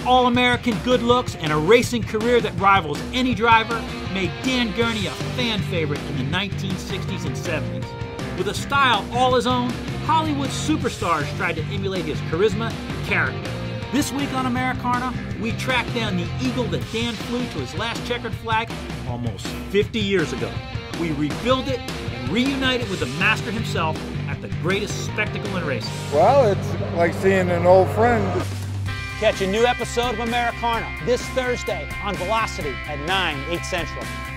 All-American good looks and a racing career that rivals any driver made Dan Gurney a fan favorite in the 1960s and 70s. With a style all his own, Hollywood superstars tried to emulate his charisma and character. This week on Americana, we track down the Eagle that Dan flew to his last checkered flag almost 50 years ago. We rebuild it and reunite it with the master himself at the greatest spectacle in racing. Well, it's like seeing an old friend. Catch a new episode of Americana this Thursday on Velocity at 9, 8 Central.